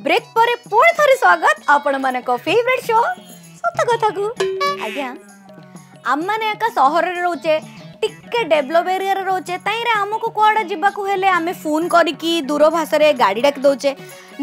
Break पर पुणी थरे स्वागत आपण मन को फेवरेट शो सत कथा को आज्ञा आम मैंने एका सहर रे रोचे टिके डेवलप एरिया रे रोचे ताइरे हमको कुआडा जिबा को हेले आमे फोन करिकी दूर भाषा रे गाड़ी डाक दोचे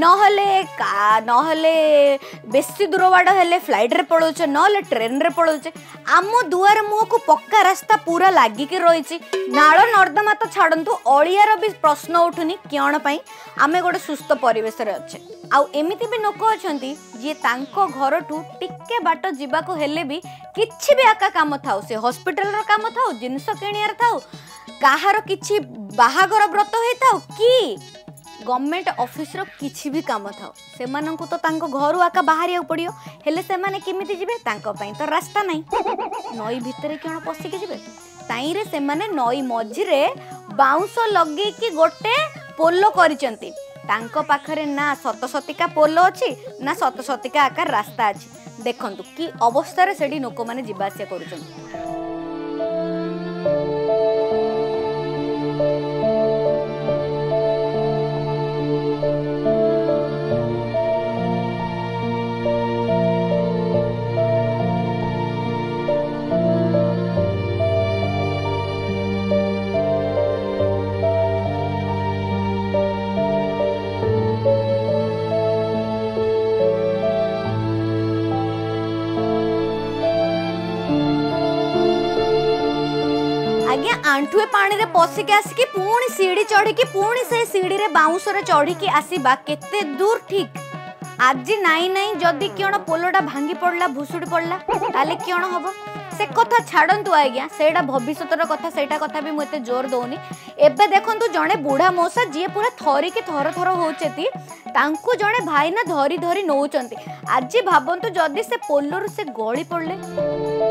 नहले बेसी दूर बाड़ हेले फ्लाइट रे पड़ोचे नहले ट्रेन रे पड़ोचे आम दुआर मुह को पक्का रास्ता पूरा लागिकी रही नाल नर्दमा तो छाड़ू अलियार भी प्रश्न उठुनी किण पाई आमे गोटे सुस्थ परिवेश रे अच्छे आउ एमिति भी लोक अछंती जे तांको घर ठू टिके बाट जीवाको हेले भी किछि भी आका काम थाउ से हॉस्पिटल रो काम थाउ जिनस किणियार थाउ काहार किछि बाहागर व्रत होई थाउ कि गवर्नमेंट ऑफिस रो किछि भी काम थाउ से माननकु तो तांको घरु आका बाहरिया पड़ियो हेले से माने किमिति जिवे तांको पई तो रास्ता नाही नई भितरे केण पसी के जिवे ताईरे से माने नई मझिरे बाउंस लगे कि गोटे पोलो करिचंती तांको पाखरे ना सतसतिका पोलो अछि ना सतसतिका आकार रास्ता अछि देखंतु कि अवस्था रे सेडी लोक माने जिबासिया करूचंती। आंठुए पानी रे पसिक आसिकी पुणी सीढ़ी चढ़ी पुणी से सीढ़ी रे बाउंस रे चढ़ी आसीबा केते दूर ठीक आज नाई नाई जदि किण पोलोटा भांगी पड़ला भुसुड़ी पड़ला ताले किण हबो से कथा छाड़ंतु आज्ञा सेटा भविष्यतर कथा सेटा कथा भी मते जोर दउनी एबे देखंतु जणे बूढ़ा मौसा जे पूरा थरी के थर थर होचेती तांकु जणे भाई ना धरी धरी नउचंती आज भाबंतु जदि से पोलोर से गळी पड़ले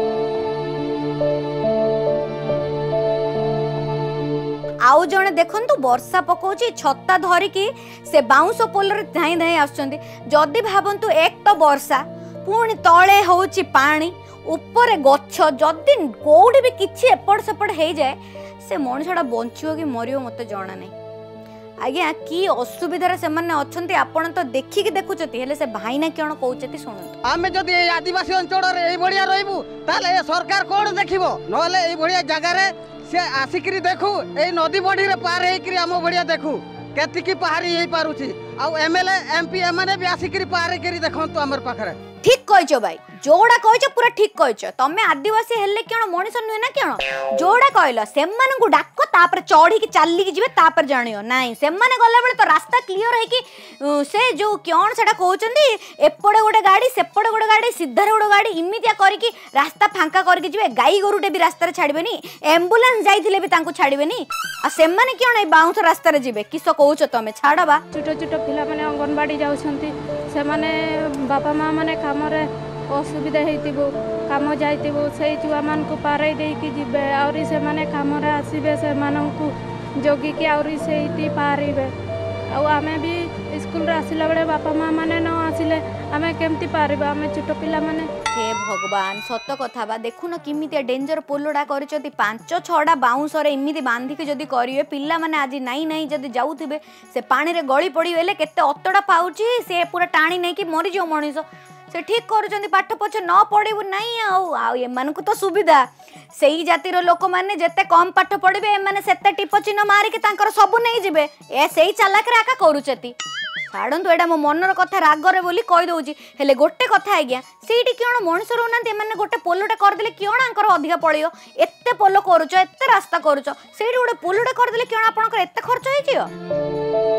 आउ जणे देखंतु वर्षा पकोची छत्ता धरिकी से बाउंस पोलर धाई धाई आछंती जदि भाबंतु एक तो वर्षा पुणी तळे होची पानी ऊपर गछ जदि कोउडी भी किछि एपड़ सेपड़ हे जाए से मनुष्यटा बंचियो कि मरियो मते जाना नहीं आज्ञा कि असुविधार से माने अछंती आपण तो देखि कि देखुचती हेले से भाईना केण कहउचती सुनंतु आमे जदि ए आदिवासी अंचल रे एई बढिया रहिबु ताले सरकार कोन देखिबो नहले एई बढिया जगह रे से आसिकरी देखू ए नदी बढी रे पार हेकरी हम बढिया देखू केतिकी पहाड़ी हेई पारुची आ एमएलए एमपी एमने भी आसिकरी पार हेकरी देखंतु हमर पाखरे ठीक कहछो भाई जोड़ा कहछो पूरा ठीक कहछो तमे आदिवासी हेले केण मनिष नुहे ना केण जोड़ा कहलो से मानकु डाको तापर चढ़ी की चाली की जिवे तापर जानियो नाही से माने गला बेले तो रास्ता क्लियर है कि से जो केण सेटा कहउचंदी एपड़े गोटे गाड़ी सेपड़े गोटे गाड़ी सीधा रे गोटे गाड़ी इमितिया करी कि रास्ता फांका करी जिवे गाई गोरुटे भी रास्ता रे छाड़बेनी एम्बुलेंस जाइथिले भी तांको छाड़बेनी आ से माने केण ए बाउंस रास्ता रे जिवे किसो कहउचो तमे छाड़बा छोटो छोटो पिला माने अंगनबाड़ी जाउछंती से माने बापा मां माने काम रे असुविधा हेतिबो काम जाइतिबो से छुआ मान को पारै देई कि जिबे औरी से माने काम रे आसीबे से मानन को जोगी कि औरी सेठी पारिबे आ आमे भी स्कूल रे आसिला बेले बापा मां माने न आसिले आमे केमती पारिबा आमे छोटो पिला माने हे भगवान सत कथा बा देखुन किमिति डेंजर पोलोडा करिचोती 5-6टा बाउंस रे इमिति बांधी के जदी करिवे पिल्ला माने आज नाई नाई जदी जाउथिबे से पानी रे गळी पड़ी हेले केते अतडा पाउची से पूरा टाणी नै कि मरि जो मनिष से ठीक करूचंदी पाठ पछ न पढ़िबु नाही आ एमानकु तो सुविधा सेही जातिर लोक माने जेते कम पाठ पढ़िबे एमाने सेते टिप चिन्ह मारी के तांकर सब नै जिवे ए सेही चालाक रे आका करूचती छाड़ंतु एडा मो मनर कथा रागरे बोली कहि दउची हेले गोटे कथा आज्ञा सेठी किण मनुष्य रहउनांती एमाने गोटे पोलोटा कर देले किण आंकर अधिका पड़ियो एते पोलो करूचो एते रास्ता करूचो सेठी गोटे पोलोटा कर देले किण आपनकर एते खर्च होई जियो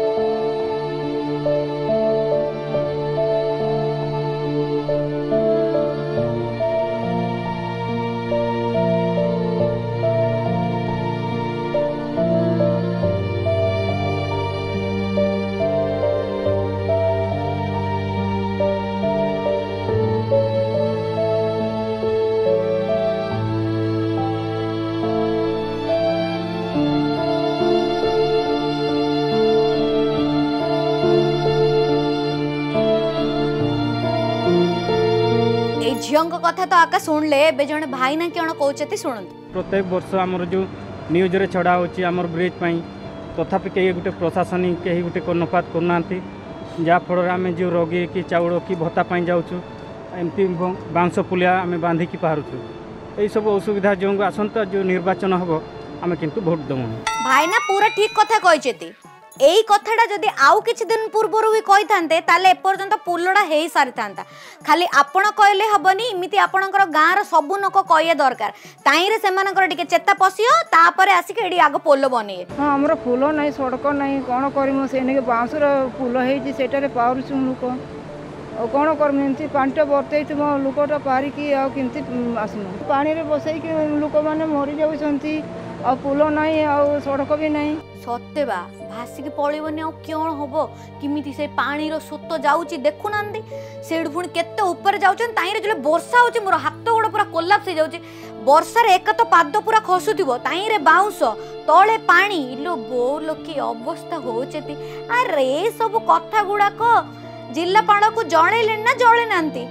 झील कथा तो आका शुणले जन भाई ना कौन कहते शुणु प्रत्येक वर्ष आमर जो न्यूज रे छड़ा होची आमर ब्रिज पाई तथापि कई गोटे प्रशासनिक कहीं गोटे कर्णपात करना जहाँफल आम जो रोगी कि चाउल कि भत्ता पाई जाऊँ एमती बाउंश पुलिया आम बांधिकी पारुचु यही सब असुविधा जो आसंता जो निर्वाचन हम आम किंतु भोट दमु भाईना पूरा ठीक कथा कहते एई कथाटा जदि आउ किछि दिन पूर्वर भी कहि थांते ताले एपर्यंत पुलडा हेई सारि थांता खाली आपण कहले हबनी इमिति आपणकर गाँ रो सबु लोक कहिए दरकार ताईरे सेमानकर टिके चेता पसियो तापरे आसी के एडी आगो पोल बनिए हां हमरा पुल नै सड़क नै कोन करमु सेने के बांसर पुल हेई सेटारे पारुछु लोक कौन करमु एमती पांटा बर्तई तुम लोकटा पारिकी आ केमती आसमु पानी रे बसई के लोक माने मरि जाउछंती आ पुल नै आ सड़क भी नै सत्य बा भासिकी पळिबनी आ क्यों हबो किमिति से पानी रो सोत जाउची देखु नांदी सेड पुणी केते ऊपर जाउछन ताईरे जले वर्षा होची मोर हाथ गोड़ पूरा कोलाप्स हो जाउची वर्षा रे एक तो पाद पूरा खसुथिबो ताईरे बाउंस तळे पानी इलो बो लोकी अवस्था होचेती अरे सब कथा गुडा को जिल्लापाल को जणैले ना जळे नांती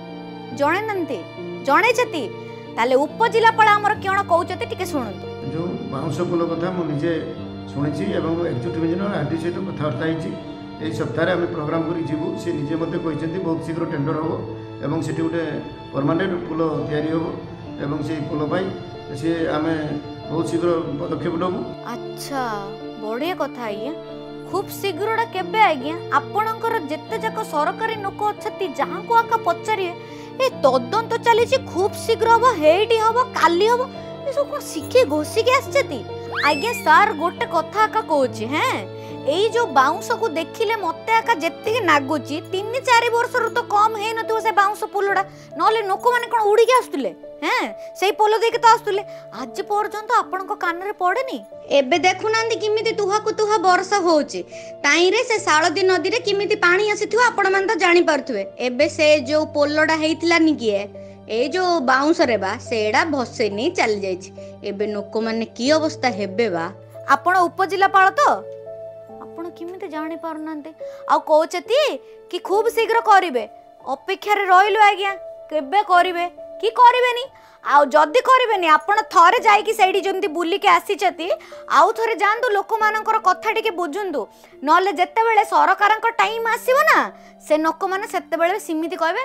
जणे छती ताले उपजिल्लापाल हमर क्यों कहउचती टिके सुनंतु जो बाउंस पुल कथा मु निजे शुणी एक्जिक्यूटिव इंजीनियर आर डी सहित कथबार्ता होती सप्ताह आम प्रोग्राम कर जीवु सी निजे मत कहते बहुत शीघ्र टेंडर हम और से गोटे परमानेंट पुल या से पुल सी आम बहुत शीघ्र पदक्षेप नबू। अच्छा बढ़िया कथा आज्ञा खूब शीघ्र केबे आज्ञा आपणकर जेते जाक सरकारी लोक अच्छी जहाँ को आका पचारे ए तदंत चली खूब शीघ्र हम हेटी हम काली हम ये सब कौन शिखे घोषिकी आसछती आज्ञा सार गोटे कथा आका कहूची हैं एई जो बाउंस को देखिले मते आका जेत्ती नागुची 3-4 वर्ष रु तो कम हे नथिबो से बाउंस पुलडा नले लोक माने कोन उड़ी के आस्तुले हैं सेई पोलो देके तो आस्तुले आज पर्यंत आपन को कान रे पड़ेनी एबे देखु नांदी किमिति तुहा को तुहा वर्षा होची ताई रे से साळदी नदी रे किमिति पानी आसीथियो आपन मान तो जानि परथुवे एबे से जो पोलडा हेइतिला नि किए ए जो बाउंस रे बा सेडा भसे नि चल जाईछि एबे लोक माने की अवस्था हेबे बा आपण उपजिल्लापाल तो आपण किमिते जानि पारुनांते आ कहउचती कि खूब शीघ्र करिवे अपेक्षा रे रहिलो आज्ञा केबे करिवे की करिवेनी आ जदी करिवेनी आपण थरे जाई कि सेडी जेमती बुली के आसी छती आउ थरे जानदु लोक मानकर कथा टिके बुझुंदु नले जत्ते बेले सरकारक टाइम आसीबो ना से लोक माने सेत्ते बेले सीमिति कहबे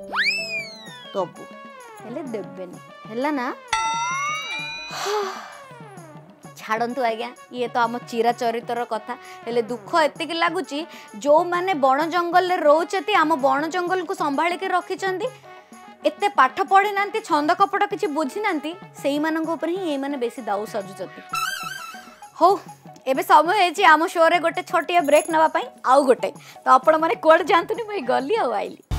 तबु हेले देबेनी हैला ना छाड़ू आज्ञा ये तो आम चिरा चरितर कथा हेले दुख एतिक लगुच जो माने बण जंगल रोचती आम बण जंगल को संभाल के रखिंट एते पाठ पढ़ी ना छंद कपट किसी बुझी ना से ही माने बेसी दाऊ सजुचती हो एबे समय है आम शो रे गोटे छोटिया ब्रेक नवा आउ गोटे तो आपण माने कोड जानतुनी मुई गली आउ आइली।